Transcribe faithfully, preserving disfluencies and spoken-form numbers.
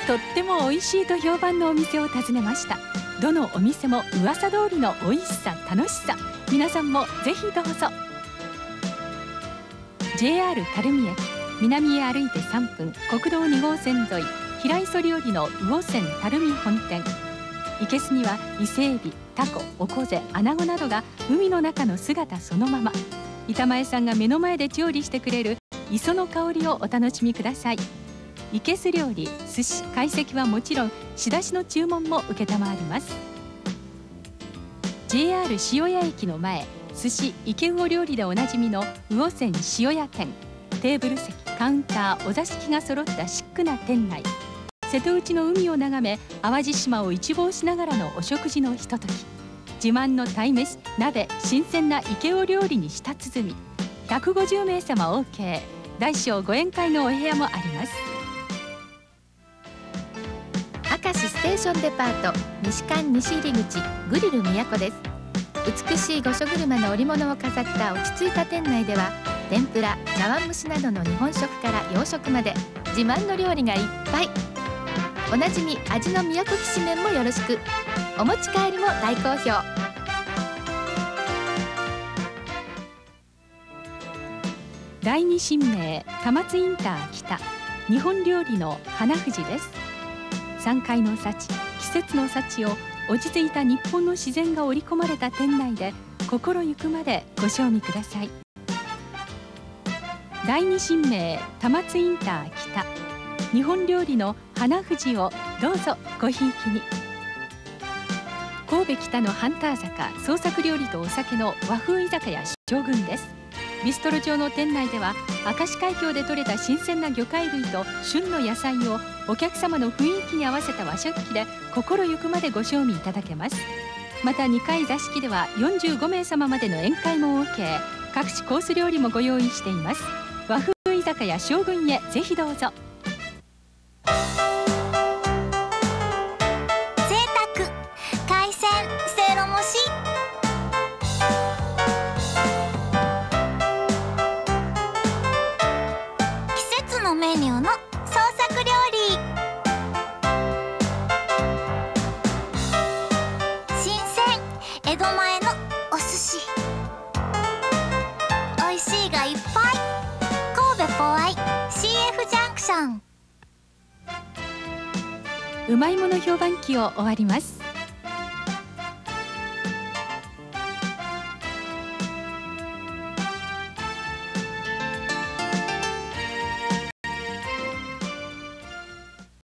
とっても美味しいと評判のお店を訪ねました。どのお店も噂通りの美味しさ、楽しさ、皆さんもぜひどうぞ。 ジェイアール 垂水駅、南へ歩いてさんぷん、国道に号線沿い、平磯料理の魚泉垂水本店。いけすには伊勢エビ、タコ、オコゼ、アナゴなどが海の中の姿そのまま。板前さんが目の前で調理してくれる磯の香りをお楽しみください。いけす料理、寿司、懐石はもちろん仕出しの注文も承ります。 ジェイアール 塩谷駅の前、寿司池魚料理でおなじみの魚泉塩谷店。テーブル席、カウンター、お座敷が揃ったシックな店内。瀬戸内の海を眺め、淡路島を一望しながらのお食事のひととき。自慢の鯛めし、鍋、新鮮な池魚料理に舌鼓。ひゃくごじゅうめいさま オーケー、 大小ご宴会のお部屋もあります。 明石ステーションデパート西館西入り口グリル都です。美しい御所車の織物を飾った落ち着いた店内では、天ぷら、茶碗蒸しなどの日本食から洋食まで自慢の料理がいっぱい。おなじみ味の都きしめんもよろしく。お持ち帰りも大好評。 第二神明田松インター北、日本料理の花富士です。山海の幸、季節の幸を落ち着いた日本の自然が織り込まれた店内で心ゆくまでご賞味ください。第二神明田松インター北、日本料理の花富士をどうぞごひいきに。神戸北のハンター坂、創作料理とお酒の和風居酒屋将軍です。ビストロ調の店内では、明石海峡で採れた新鮮な魚介類と旬の野菜をお客様の雰囲気に合わせた和食器で心ゆくまでご賞味いただけます。またにかい座敷ではよんじゅうごめいさままでの宴会も オーケー、 各種コース料理もご用意しています。和風居酒屋将軍へぜひどうぞ。 メニューの創作料理。新鮮江戸前のお寿司、おいしいがいっぱい。神戸ポアイ シーエフ ジャンクション。 うまいもの評判記を終わります。